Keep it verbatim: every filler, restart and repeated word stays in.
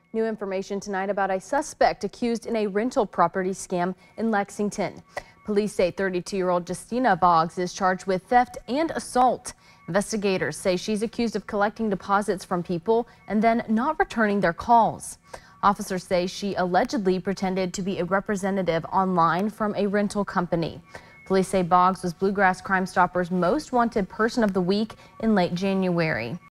New information tonight about a suspect accused in a rental property scam in Lexington. Police say thirty-two-year-old Justina Boggs is charged with theft and assault. Investigators say she's accused of collecting deposits from people and then not returning their calls. Officers say she allegedly pretended to be a representative online from a rental company. Police say Boggs was Bluegrass Crime Stoppers' most wanted person of the week in late January.